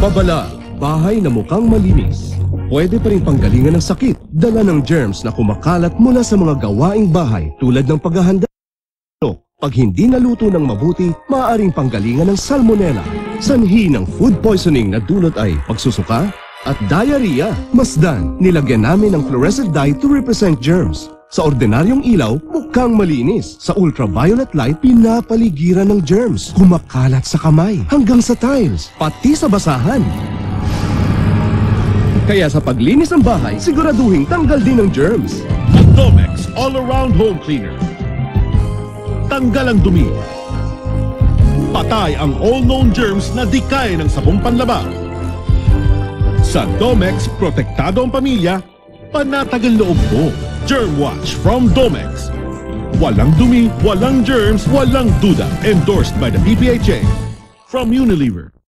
Babala, bahay na mukhang malinis. Pwede pa rin panggalingan ng sakit, dala ng germs na kumakalat mula sa mga gawaing bahay tulad ng paghahanda. Pag hindi naluto ng mabuti, maaaring panggalingan ng salmonella. Sanhi ng food poisoning na dulot ay pagsusuka at diarrhea. Masdan, nilagyan namin ng fluorescent dye to represent germs. Sa ordinaryong ilaw, mukhang malinis. Sa ultraviolet light, pinapaligiran ng germs. Kumakalat sa kamay, hanggang sa tiles, pati sa basahan. Kaya sa paglinis ng bahay, siguraduhin tanggal din ng germs. Domex All-Around Home Cleaner. Tanggal ang dumi. Patay ang all known germs na di kaya ng sabong panlaba. Sa Domex, protektado ang pamilya, panatagal loob mo. Germ Watch from Domex. Walang dumi, walang germs, walang duda. Endorsed by the PPHA. From Unilever.